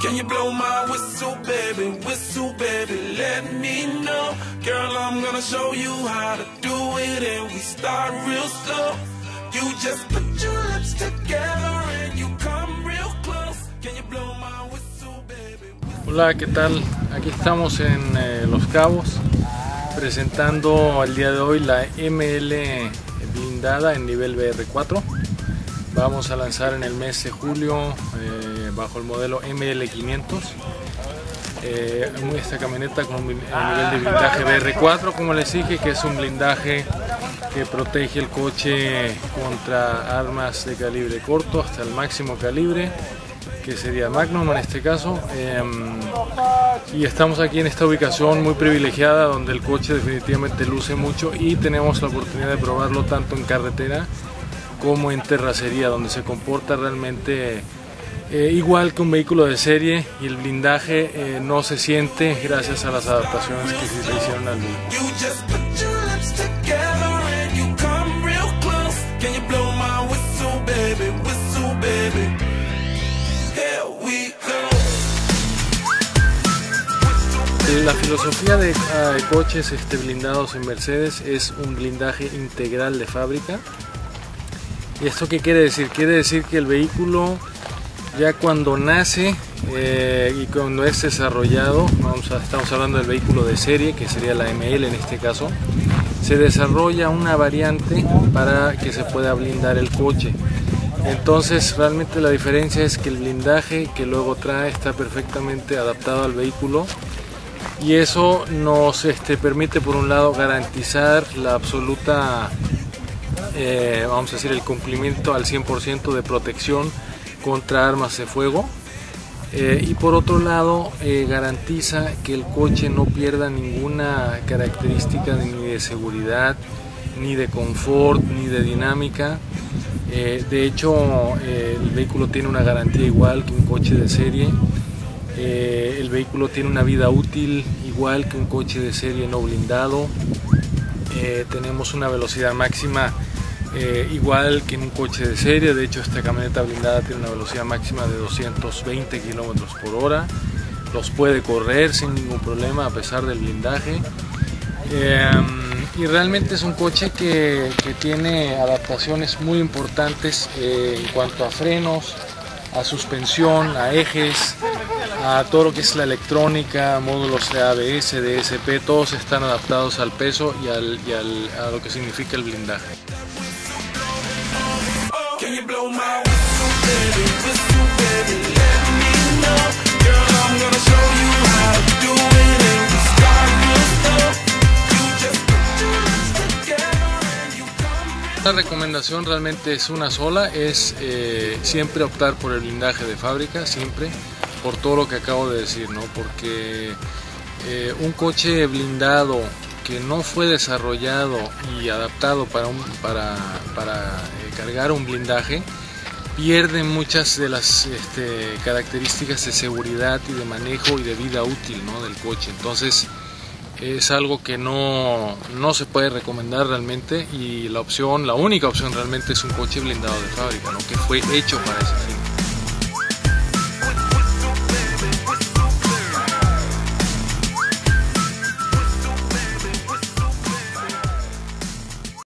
Can you blow my whistle, baby, let me know. Girl, I'm gonna show you how to do it, and we start real slow. You just put your lips together and you come real close. Can you blow my whistle, baby? Hola, ¿qué tal? Aquí estamos en Los Cabos presentando el día de hoy la ML blindada en nivel BR4. Vamos a lanzar en el mes de julio bajo el modelo ML500 esta camioneta con un nivel de blindaje BR4, como les dije, que es un blindaje que protege el coche contra armas de calibre corto hasta el máximo calibre, que sería Magnum en este caso. Y estamos aquí en esta ubicación muy privilegiada donde el coche definitivamente luce mucho y tenemos la oportunidad de probarlo tanto en carretera como en terracería, donde se comporta realmente igual que un vehículo de serie, y el blindaje no se siente gracias a las adaptaciones que se le hicieron al vehículo. La filosofía de coches blindados en Mercedes es un blindaje integral de fábrica. ¿Y esto qué quiere decir? Quiere decir que el vehículo, ya cuando nace y cuando es desarrollado, estamos hablando del vehículo de serie, que sería la ML en este caso, se desarrolla una variante para que se pueda blindar el coche. Entonces realmente la diferencia es que el blindaje que luego trae está perfectamente adaptado al vehículo, y eso nos permite, por un lado, garantizar la absoluta vamos a decir, el cumplimiento al 100% de protección contra armas de fuego, y por otro lado garantiza que el coche no pierda ninguna característica ni de seguridad, ni de confort, ni de dinámica. De hecho, el vehículo tiene una garantía igual que un coche de serie. El vehículo tiene una vida útil igual que un coche de serie no blindado. Tenemos una velocidad máxima igual que en un coche de serie. De hecho, esta camioneta blindada tiene una velocidad máxima de 220 km/h. Los puede correr sin ningún problema a pesar del blindaje. Y realmente es un coche que tiene adaptaciones muy importantes en cuanto a frenos, a suspensión, a ejes, a todo lo que es la electrónica, módulos de ABS, DSP, todos están adaptados al peso y a lo que significa el blindaje. La recomendación realmente es una sola, es siempre optar por el blindaje de fábrica, siempre, por todo lo que acabo de decir, ¿no? Porque un coche blindado que no fue desarrollado y adaptado para cargar un blindaje pierde muchas de las características de seguridad y de manejo y de vida útil, ¿no?, del coche. Entonces es algo que no se puede recomendar realmente, y la única opción realmente es un coche blindado de fábrica, ¿no?, que fue hecho para ese fin.